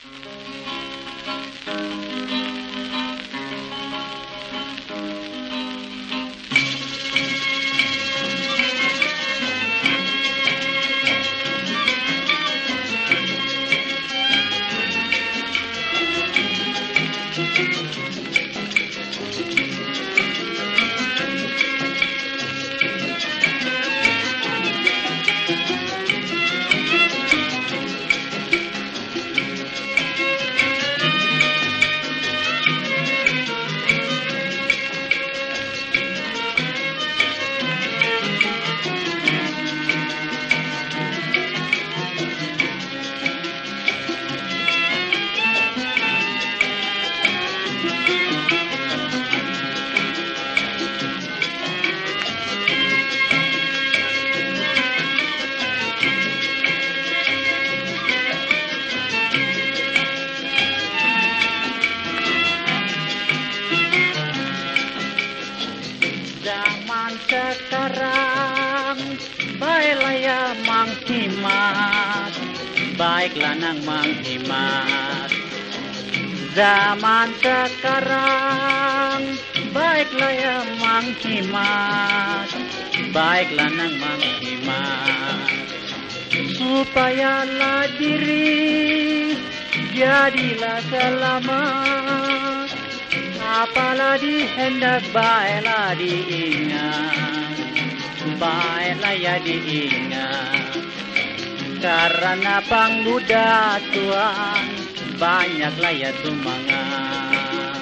Zaman sekarang baiklah ya menghemat, baiklah nang menghemat. Zaman sekarang baiklah ya menghemat, baiklah nang menghemat. Supayalah diri jadilah selamat, apalah dihendak baiklah diingat, baiklah ya diingat. Karena pangmuda Tuhan banyaklah ya tumangan.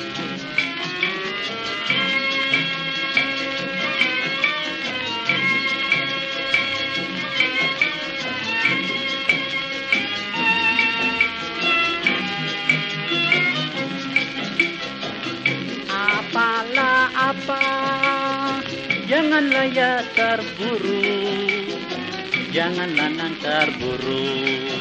Apalah apa, janganlah ya terburu, janganlah nang terburu.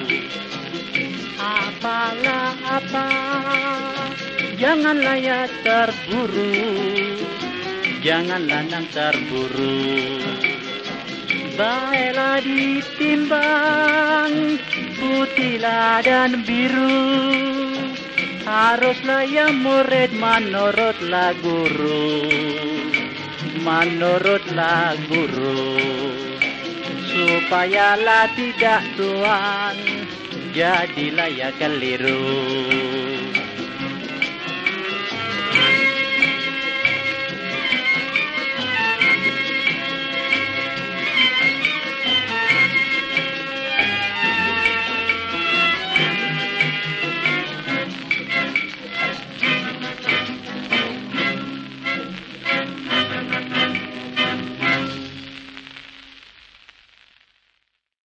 Apalah apa, janganlah ya terburu, janganlah nang terburu. Baiklah ditimbang putihlah dan biru, haruslah ya murid menurutlah guru, menurutlah guru. Supayalah tidak tuan jadilah ya keliru.